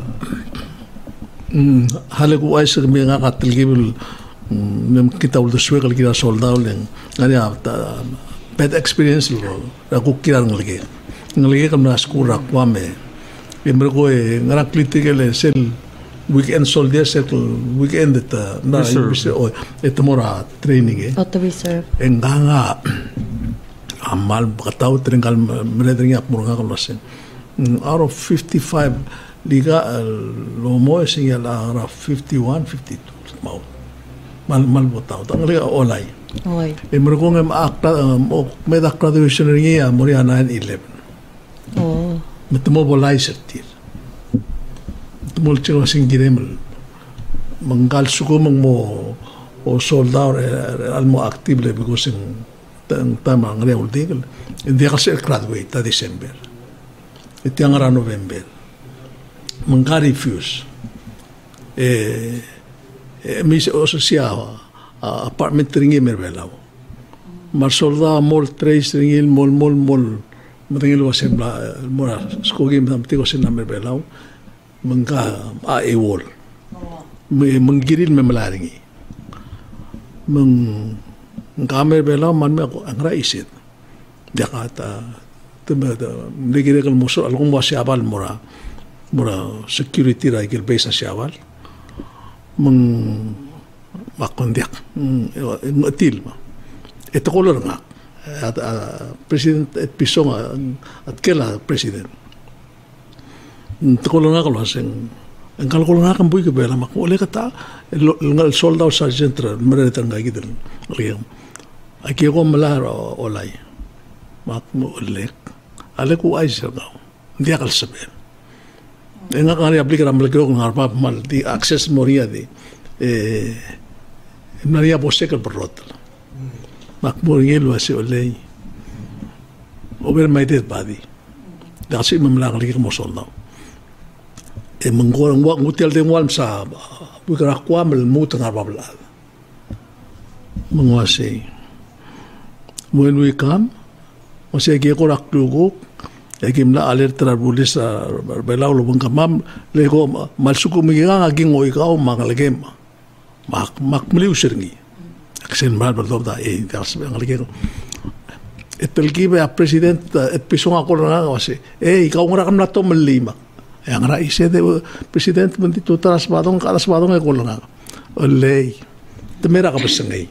halagu ay sa mga katilgibul nem kita uldo suwe kal kita soldado leng ngani bad experience lo aku kira ngelagi ngelagi kam na skura kwame imre ko e ngara klitikele sel weekend soldier settle weekend eta na o eta mora training e Auto reserve enganga amal katau tringal mredringa purga ko lasen out of fifty-five liga lo mo singa la fifty-one fifty-two mau mal mal botao tang liga olay oi imre ko ngam akta me da graduation ringi amori nine eleven oh metmo bolai sertir mol chego sin giremel mangal suko mo o soldado al mo actible because in tama ngre uldigel dia ka ser graduate ta December itiang ra November mangal refuse eh mi osia apartment ringi merbelau mar soldado mol tres ringi mol mol mol Matangil wasen bla mora skogi mtamtigo sen merbelau mengka a ewol menggiril memelaringi meng ngamer bela man me angra isit Jakarta temada negere kal muso algún wasi abal mora mora security ra ikil base siawal meng makondiak ngatil ma eto kolor nga president et pisonga at kela president Tolong aku langsung, engkau kalau nak kambuy ke bela mak, oleh kata, ngal soldado sergeant mereka tangga gitu, liam, aki aku malah olay, mak mu oleh, alek ku aisy kau, dia kal seben, enggak kali aplikasi ramai kau ngarap mal di akses moria di, eh, Maria bosekal berrot, mak moria lu asyik oleh, ober maidet badi, dah asyik memelang lagi kamu soldado. E mengorang wak ngutil de wal sa bukan aku amel muta ngarbabla menguasai when we come masih ke korak lugo egim la alert trabulis belau lo bangkamam lego malsuku miga aging oi kau magalgem mak mak meliu seringi aksen mal berdoda e das ngalge etelgi be president et pisong ako nga kasi eh ikaw ngara kam na to melima yang raisnya de presiden menti tu taras badong karas badong ekol nga oleh temera ka besengai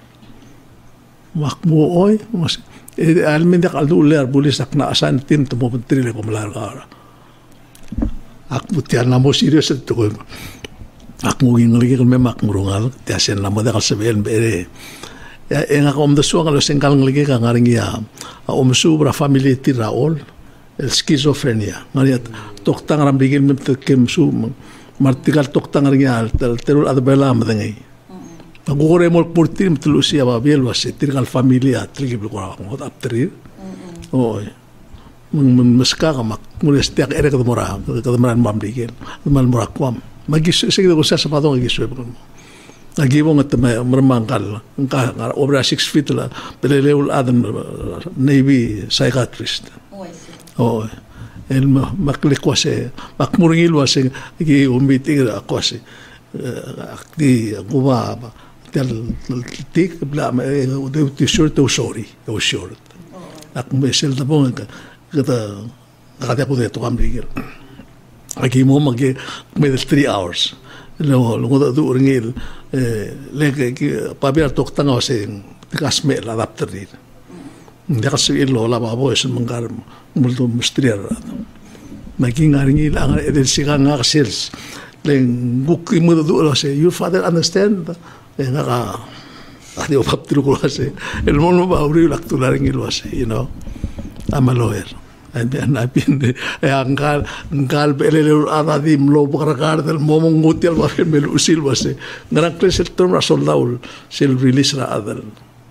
makmu oy mas almin dak aldu ler bulis ak na asan tim tu menteri le komlar ka ak butian namo serius tu ko ak mo ging lagi kal memak murungal tiasen namo dak sebel bere ya enga kom de suang lo sengkal lagi ka ngaring ya om subra family ti raol el schizophrenia ngariat toktang ram digil mem kem su martikal toktang ringal tel terul ad bela madangai agore mol portir mtlusia ba biel wase tirgal familia trigi blo ko ngot aptrir oy mun meska ka mak mulestiak ere ka mora ka maran mam digil mal mora kwam magis sige ko sa sapadong gis web agibong at mermangkal ka obra six feet la peleleul adam navy psychiatrist oh el maklik wase makmuringil wase ki umiting ako wase akti guba tel tik bla de t-shirt o sorry o short ak mesel da bon kata kata ko de to amrigil aki mo mag med three hours lo lo da du ringil le ki pabiar tok tanga wase kasme la adapter ni Dekas ilo la babo es menggar multo mistriar. Making aringi lang edel sika nga sales. Leng buki mo do lo say your father understand. Leng nga adi opap tru ko say. El mono ba uri lak tularing ilo say, you know. I'm a lawyer. And then I've been angkal angkal belele ada di mlo bakar del momong ngutil ba melu usil ba say. Ngarang klesel term rasoldau sil release ra adal.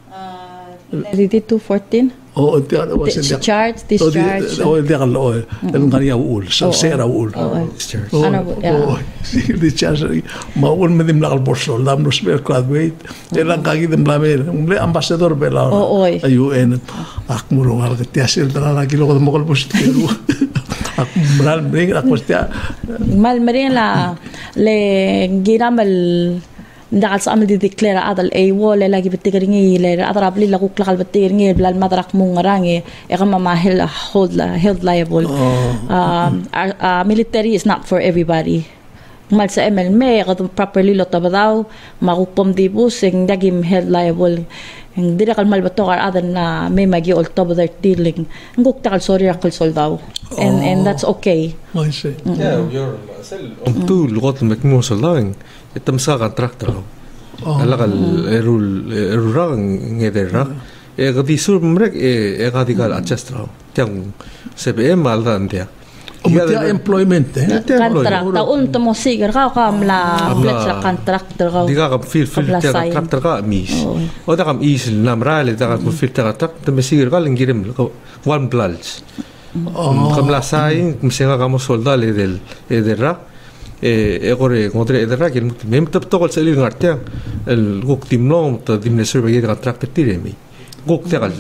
Two fourteen. Oh, dia was discharge, discharge. Oh, dia kalau oh, dan kaya ul, sera ul. Discharge. Oh, discharge. Maul medim lakal borsol, dam no spare graduate. Elang kaki dem blamer, umle ambassador bela. Oh, U N. Ak murung al ketiasil tara lagi lo ko mokol postiru. Ak mral bring ak postia. Mal merin la le giram el ndakal sa amil di declare adal ay wole lagi betigaringi le adrabli la kuklakal betigaringi bilal madrak mungarangi e kama mahel hold held liable. Um, our, uh, military is not for everybody. Mal sa M L M E kadum properly lo tabadaw makupom di busing dagim held liable. Ang dira kal malbato kar adan na may magi ol top their dealing. Nguk takal sorry akal soldaw. And and that's okay. I see. Yeah, you're om tu lugot mek mo soldaw. Itam sa kontraktor. Alakal erul erurang ngedera. E gadi sur mrek e e gadi kal adjust raw. Tiang C B M aldan dia. Umtia employment eh. Kontrak ta un to mo sigar ka kam la fletch kontraktor ka. Diga kam fil fil tiang kontraktor ka mis. O da kam is namrale da kam fil tiang kontrak ta mesigar ka lingirem one blals. Kam la sai msenga kam soldale del edera. e gore ngodre edera gel mem tap togol sali ngartia el gok timno ta dimne survey ga kontraktor tiremi. Gok tegal.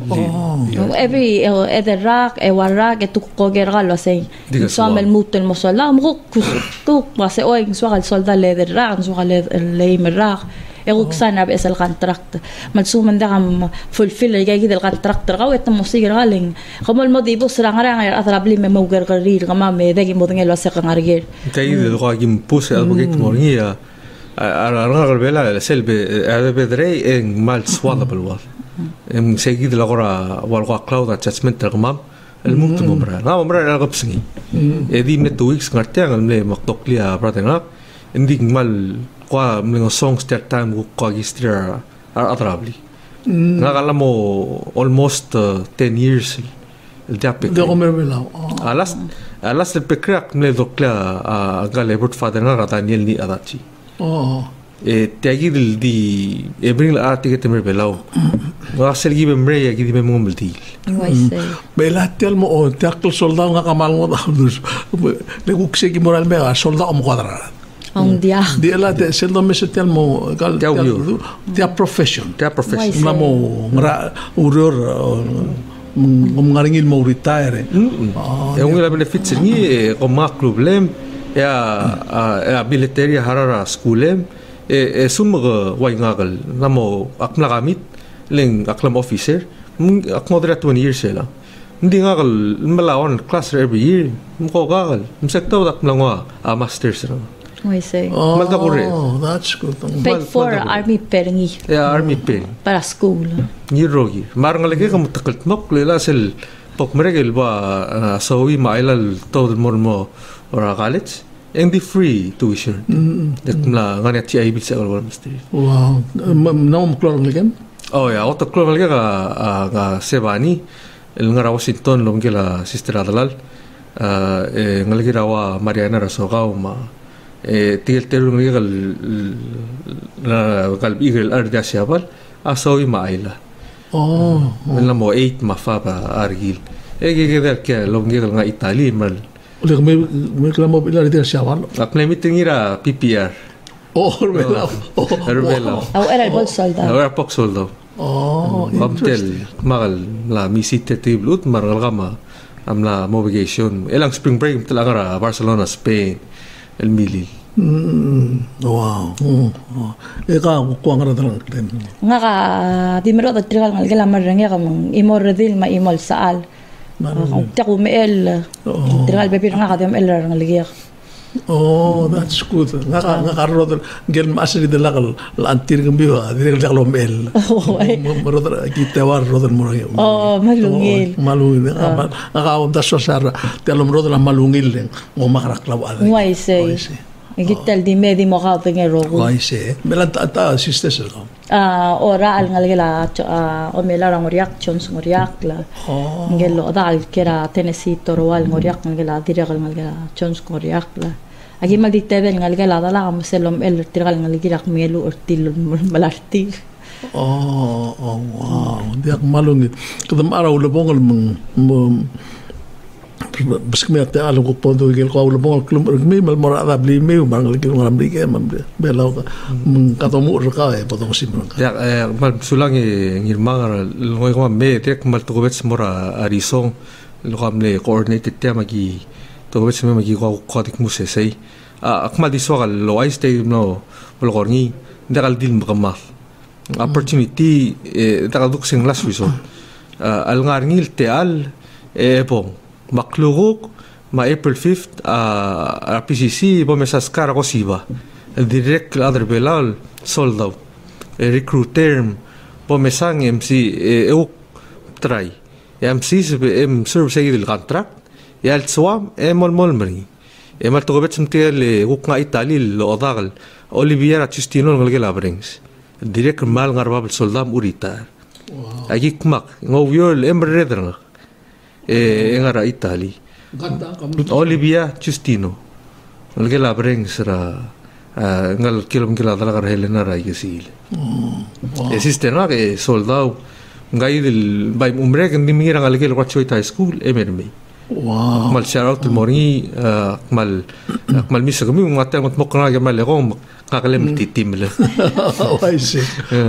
Every edera e warak e tukko gergal wasay. Samel mutel mo sala mo tuk wase oy swal soldal edera swal le merak. Eguk sana be esal contract malsuman da kam fulfill ay gayid el contract raw et mo sigir galing kamol mo dibo sra ngara ngar atrabli me mo gar garir kama me dagi mo ngel wase ngarger tayid el qagim puse albuget mornia ara ngar bela selbe ada bedrey en mal swada بالوال em seguid la gora wal cloud attachment tagmam el munt momra na momra la gapsingi edi me two weeks ngartiang le maktoklia pratena indik mal qua mga songs that time ko register are atrabli ngakala mo almost uh, ten years el diapek de comer belao alas alas el pekrak me dokla agale bot father na Daniel ni adachi oh e tagid di e bring la arte que me belao wa selgi be mre ya gidi me mongol di belatel mo o takl soldado nga kamal mo le gukse gi moral me soldado mo quadrar ang dia dia la de sendo me setel mo gal dia profession dia profession na mo ngra uror mo ngaringil mo retire e un la benefits ni o ma problem ya ya military harara schoolem e sum wa ngagal na mo akla gamit ling aklam officer ak moderate one year sela hindi ngagal malawan class every year mo gagal msektaw dak mlangwa a masters ra. I say. Oh, that's good. Paid for army peringi. Yeah, army pering. Para school. Ni rogi. Marang lagi kamu takut mak lela sel pok mereka ba sawi mailal todo mo mo ora college. And the free tuition. Dak mla ngani ti ay bisa kalau mesti. Wow. Nama keluar lagi? Oh ya, auto keluar lagi ka ka Sebani. El ngara Washington lom gela sister adalal. Eh ngalagi rawa Mariana Rasogao ma. تيل تيرون ريغل قلب إيغل أرجع شابال أسوي معيلة. أوه. من لما إيت مفابا أرجيل. إيه كذا كذا لون ريغل نا إيطالي مال. لكن مي مي كلام مو بيلا ريغل شابال. أكلم ميتنيرا بي بي آر. أوه ربلا. ربلا. أو إير البول سولدا. أو إير بوك سولدا. أوه. قبل مغل لا ميسيت تيبلوت مرغل غما أملا موبيجيشن. إلان سبرينغ بريك تلاقرا برشلونة سبين. الميلي واو إيقا قوانغرا دلان نغا دي مرات الترغال نلقى مرة نغا من إمور ذيل ما إمول سأل تقو مئل الترغال بيبير نغا دي مئل نلقى oh that's good ngaka ngaka rodel gel masri de lagal lantir gambiwa de gel lo mel rodel kita war rodel morang oh malungil malungil ngaka on da sosar te lo rodel malungil ngo makrak law ala why say gital di medi mo ka ngero why say melan ta ta sisters ko ah ora al ngalgela o mela rang reactions ngoriak la ngelo dal kera Tennessee torwal ngoriak ngela dirgal ngalgela chons ngoriak la agi magditebel ngalgela dala kam selom el tirgal ngalgirak melu urtil malarti oh oh wow diak malungit kadam araw lebongol mong bas kami ate alam ko po do gel ko ulo bong klum rgmi mal mora da bli me bang lagi ngam bli ke mam belaw ka katomu rka e potong simron ya mal sulang e ngirmang ngoy ko me tek mal to gobets mora arison lo kamle coordinated tema gi to gobets me magi ko kodik muse sei akmal di sogal lo ai stay no bol gorni dakal dil makamal opportunity dakal duk sing last resort al ngarngil te al e bon makluguk ma April fifth a P C C bo mesaskara ko siba direct other belal sold out recruiter bo mesang M C e u try M C em serve say el contract ya el swam emol molmri emal to gobet smtel guk nga Italy lo odagal Oliviera Chustino ngalgel abrings direct mal ngarbab soldam urita agik mak ngowyol emredr e ngara Italy Olivia Chustino ngalgel abrings ra ngal kilom kila dalagar helena ra igesil existe no que soldado ngai del bay umre que ni mira ngalgel Rachoita High School emerme wow mal shout out mori mal mal misa kami ngatel mot mokna ga mal legom kakalem titim le I see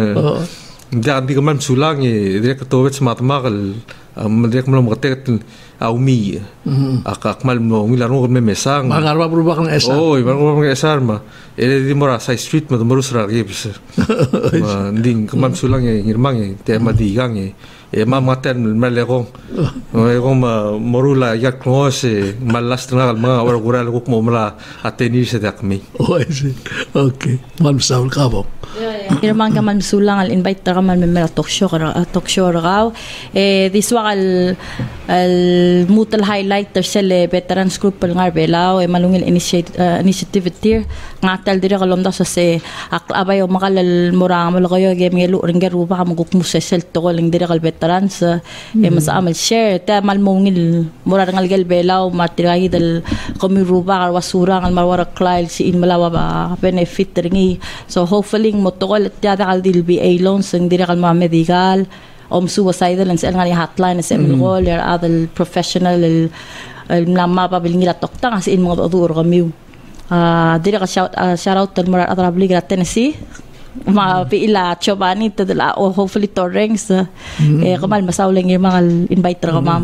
da di kamam sulang e direk to vet smat magal direk mlo mgatet au mi akak mal mo milano me mesang mangarba berubah ng esar oh mangarba ng esar ma ele di mora side street ma morus ra gibs ding kamam sulang e ngirmang e tema di gang e e ma maten mal legom e gom morula yak klose mal lastnal ma ora gural ko mo mala ateni se dakmi oh I see okay mal saul kabo Irman kaman sulang al invite ta kaman memera talk show talk show raw eh this wa al al mutal highlighter sele veterans group pel ngar belao e malungil initiative initiative tir ngatal dire kalom da sa se akabay o makal murang malakayo ge melu ringeru ba maguk musesel to ling dire kal veterans e mas amal share ta malmungil murang ngal gel belao matiragi dal komiru ba wasura ngal marwara klail si in malawa ba benefit ringi so hopefully motokol tiada kal dil B A loans ng dire kal mga medical om suicidal and sa ngani hotline sa emil ya other professional el lama pa bilingila tokta kasi in mga odur kami ah dire ka shout shout out tel mara atrabli gra Tennessee ma piila chobani tadala o hopefully torrents eh kamal masawling yung mga invite ra ka ma'am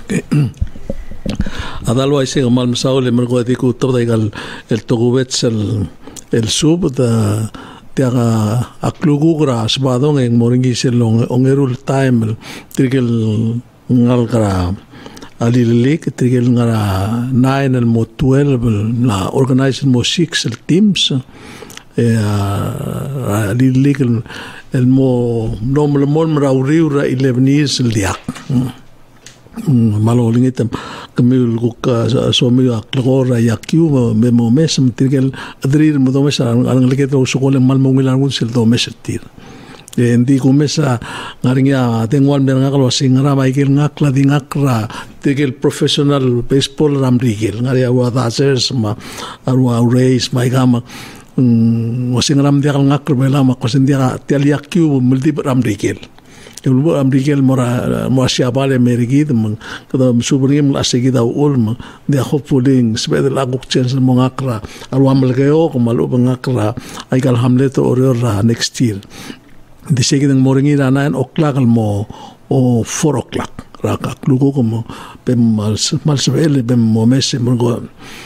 otherwise yung mal masawle mergo di ko to daigal el togubet el el sub da tiaga aklugugra sbadong eng moringi selong ongerul time trigel ngalgra alilik trigel ngara nine el mo twelve la organize mo six el teams e alilik el mo normal mo mrauriura eleven years el diak malo lingitam kami luka suami aklora yakiu me mo mes trigel adrir mo mes ang leket ro sukole mal mo ngilan kun sel do mes tir endi ko mes ngaringa tengwal mer ngaklo singra michael ngakla di ngakra trigel professional baseball ramrigel ngaria wa dazers ma arwa race mai gama wasingram dia ngakro bela ma kosendia tial yakiu multi ramrigel Ulbo amrigel mora mo siabale merigid mang kada subringim asegida ulma dia hopefully sped la guk chance mo ngakra alwam lgeo ko malu ngakra ay kal hamlet orora next year disegidang moringi ra nine o'clock mo o four o'clock ra ka klugo ko mo pem mal mal sebele pem mo messe mo go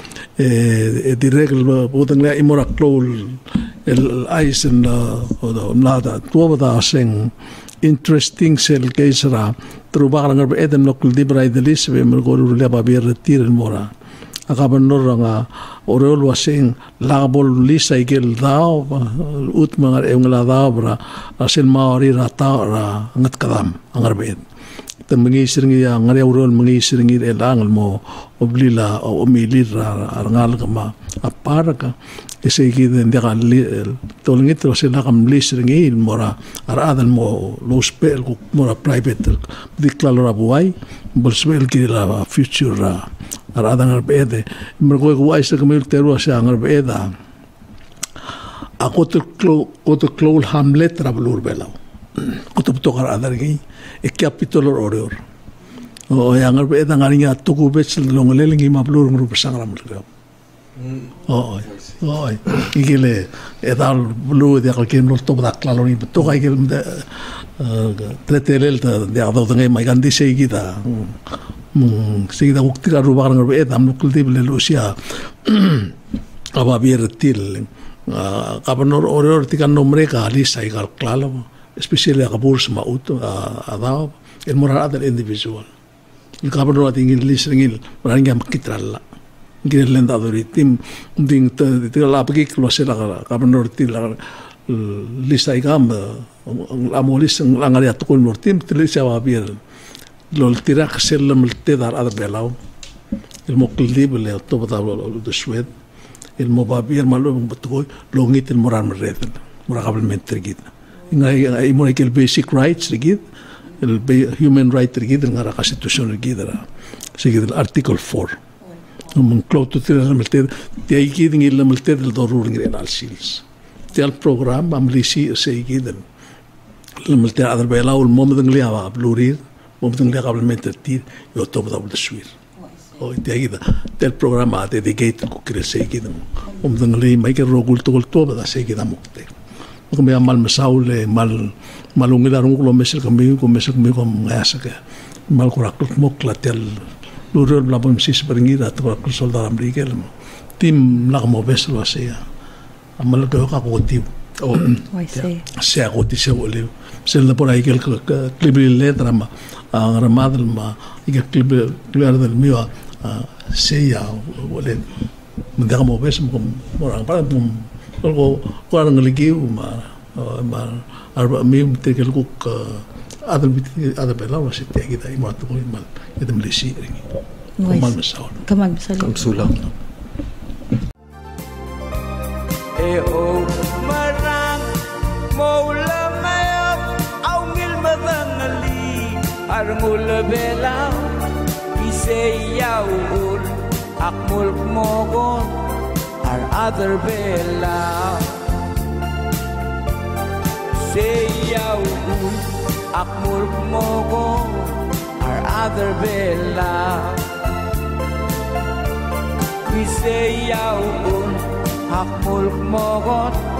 e direct budang la imora klol el ice en o nada tuwa da sing interesting sel kaisra truba ngar edem lokul dibra idelis be mergolu le babir tir mora akaban noranga orol wasing labol lisa igel dao ut mangar engla dabra asel maori rata ra ngat kadam angar be temengi seringi ngar orol mengi seringi elang mo oblila o milira arngal kama aparaka ese giden dia tolngit ro sila kam lisringi mora aradan mo lo spell ko mora private diklalo rabuai bol spell ki la future aradan arbede mergo ko ai sa kamil teru sa arbeda ako to ko to klol hamlet rablur belaw ko to to aradan gi e capitol oror o yang arbeda ngarinya to ko bets longelengi mablur ngru sangram lo oh oh igile edal blue de alkin lo to da claro ni to ga igel de tretelel de ado de mai gandi seguida seguida uktira rubar ngor edam kultib le lucia aba bir til Kapanor oror tikan nombre ka lista ikal klalo, especially kabur sama uto adao, el moral other individual. Il kapanor tingin list ringil, marang yang makitrala. Gini lenda dori tim ding tigal apagi klose la kapanor tila lista ikam amolis langar ya tukul mortim tilisa wabir. Lol tirak selam tedar ada belau. Il mokli bele to batablo do Swed. Il mobabir malu betul longit il moral mereten moral government tergit ingai ai mo ikel basic rights tergit il human right tergit ngara constitution tergit ra seguid article four um cloto tira melte te ai gid ngil melte del dorur ngir al sils te al program am lisi seguid melte adal bela ul momad ngli ava blurir momad ngli government tergit yo to badabl swir o te aí del programa dedicated ko krese kidam um dangli mai ke rogul to to da se kidam te ko me mal masaule mal malungila rung lo mesel kami ko mesel kami ko ngasa ke mal ko rakut mokla tel lurur la bom sis beringira to ko soldar amrike tim la mo beslo se amal ko ka ko ti o se ko ti se ole se la por ahí que el clible letra ma ramadal ma y que clible claro del mío seya wala mendaka mo bes mo orang para mo ko orang ngeligi ma ma arba mi tekel ko adal bit adal bela wasi te kita ima to mal itu melisi ringi kamal masal kamal masal kamsula e o marang mola mayap au ngil madangali arngul bela Yaul akmul mogon our other bella say yaul akmul mogon our other bella we say yaul akmul mogon